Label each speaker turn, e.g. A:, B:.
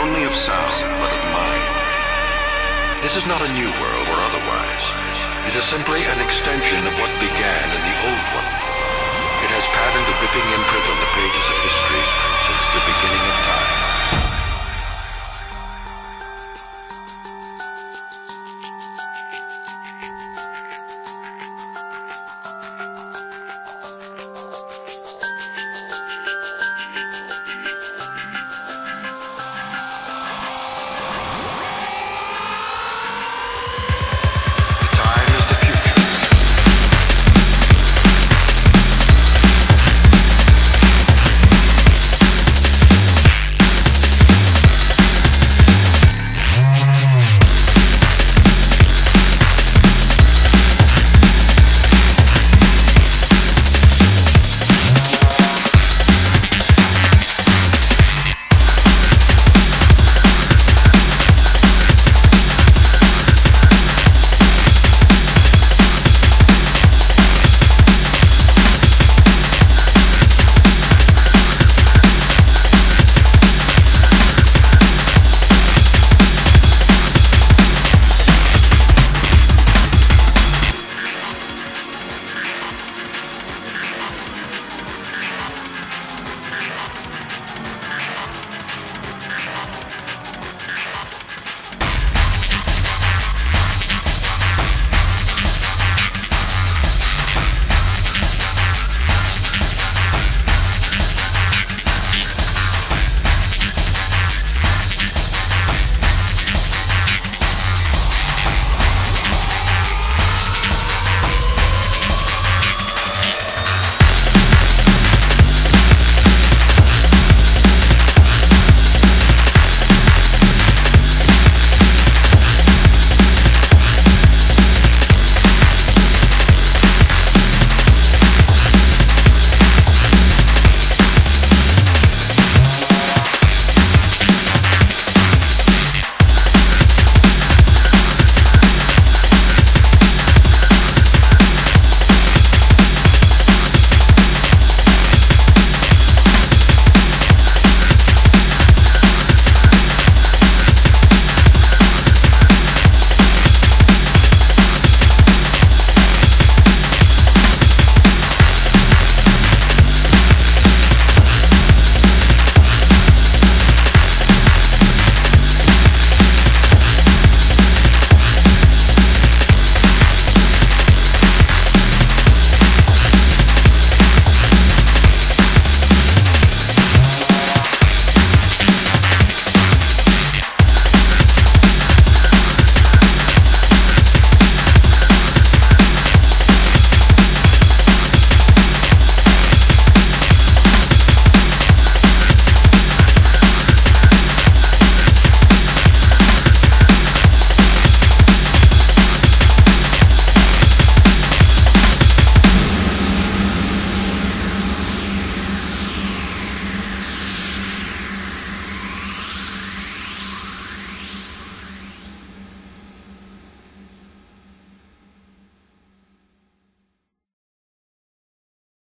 A: only of sound, but of mind. This is not a new world or otherwise. It is simply an extension of what began in the old one. It has patterned a gripping imprint on the pages of history since the beginning of time.